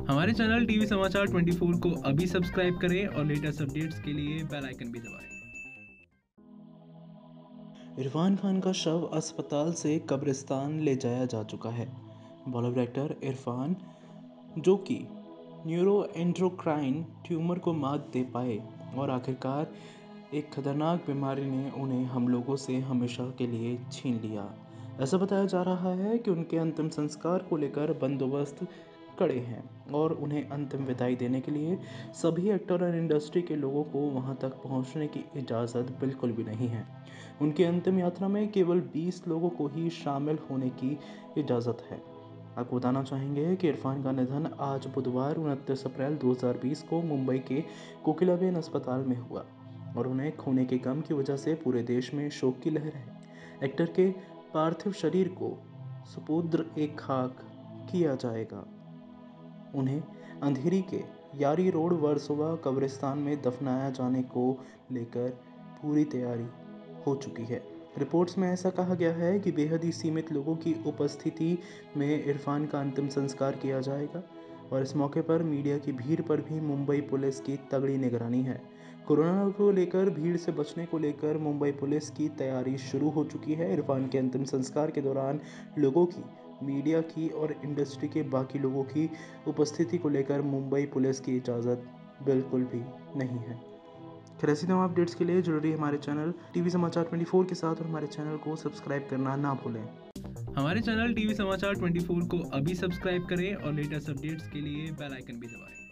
हमारे channel TV समाचार 24 को अभी सब्सक्राइब करें और लेटेस्ट अपडेट्स के लिए बेल आइकन भी दबाएं। इरफान खान का शव अस्पताल से कब्रिस्तान ले जाया जा चुका है। बॉलीवुड एक्टर इरफान, जो कि न्यूरोएंडोक्राइन ट्यूमर को मात दे पाए और आखिरकार एक खतरनाक बीमारी ने उन्हें हम लोगों से हमेशा के लिए छीन लिया। ऐसा बताया जा रहा है कि उनके अंतिम संस्कार को लेकर बंदोबस्त कड़े हैं और उन्हें अंतिम विदाई देने के लिए सभी एक्टर और इंडस्ट्री के लोगों को वहां तक पहुंचने की इजाज़त बिल्कुल भी नहीं है। उनकी अंतिम यात्रा में केवल 20 लोगों को ही शामिल होने की इजाज़त है। आपको बताना चाहेंगे कि इरफान का निधन आज बुधवार 29 अप्रैल 2020 को मुंबई के कोकिलाबेन अस्पताल में हुआ और उन्हें खोने के गम की वजह से पूरे देश में शोक की लहर है। एक्टर के पार्थिव शरीर को सुपुर्द ए खाक किया जाएगा। उन्हें अंधेरी के यारी रोड वर्सोवा कब्रिस्तान में दफनाया जाने को लेकर पूरी तैयारी हो चुकी है। रिपोर्ट्स में ऐसा कहा गया है कि बेहद ही सीमित लोगों की उपस्थिति में इरफान का अंतिम संस्कार किया जाएगा और इस मौके पर मीडिया की भीड़ पर भी मुंबई पुलिस की तगड़ी निगरानी है। कोरोना को लेकर भीड़ से बचने को लेकर मुंबई पुलिस की तैयारी शुरू हो चुकी है। इरफान के अंतिम संस्कार के दौरान लोगों की, मीडिया की और इंडस्ट्री के बाकी लोगों की उपस्थिति को लेकर मुंबई पुलिस की इजाज़त बिल्कुल भी नहीं है। खैर, ऐसी तमाम अपडेट्स के लिए जुड़ रही हमारे चैनल टीवी समाचार 24 के साथ और हमारे चैनल को सब्सक्राइब करना ना भूलें। हमारे चैनल टीवी समाचार 24 को अभी सब्सक्राइब करें और लेटेस्ट अपडेट्स के लिए बेल आइकन भी दबाएं।